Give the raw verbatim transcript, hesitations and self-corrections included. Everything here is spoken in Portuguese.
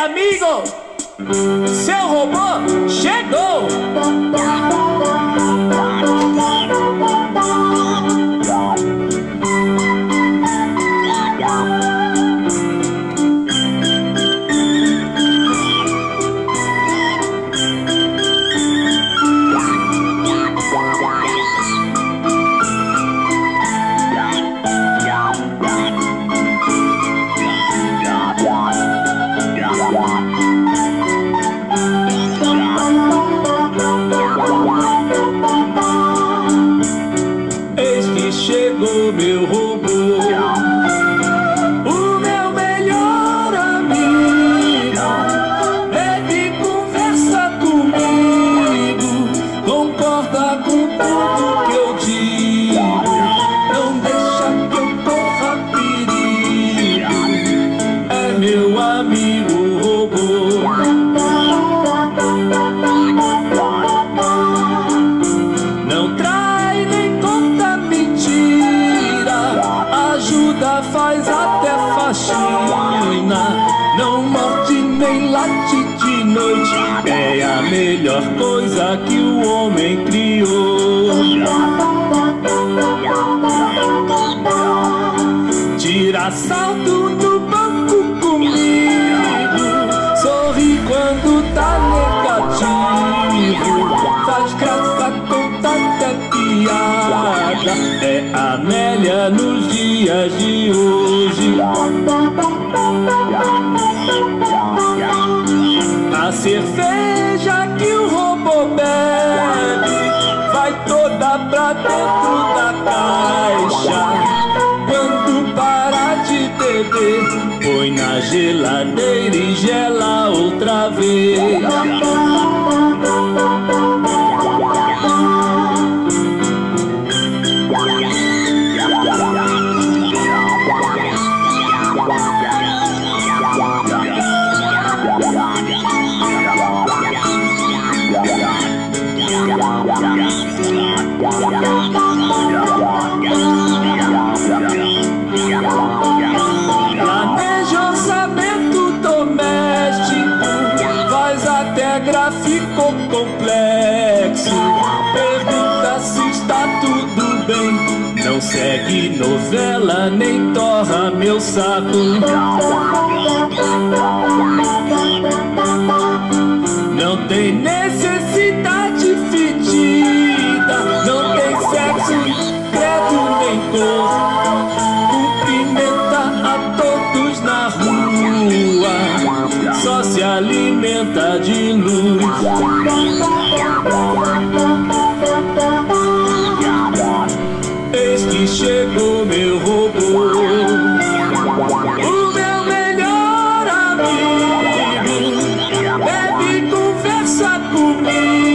amigo, seu robô chegou. Chegou meu robô, o meu melhor amigo. Ele conversa comigo, concorda com tudo que eu digo, não deixa que eu corra perigo. É meu amigo robô. Não trai nem conta mentira, ajuda, faz até faxina, não morde nem late de noite. É a melhor coisa que o homem criou. Tira salto no banco comigo, sorri quando tá negativo, faz graça, conta até piada. É a Amélia nos dias de hoje. A cerveja que o robô bebe vai toda pra dentro da caixa. Quando parar de beber, põe na geladeira e gela outra vez. Planeja orçamento doméstico, faz até gráfico complexo, pergunta se está tudo bem, não segue novela nem torra meu saco. Não tem necessidade fedida, não tem sexo, credo nem cor, cumprimenta a todos na rua, só se alimenta de luz. Eis que chegou meu robô, o meu melhor amigo. Bebe, conversa comigo,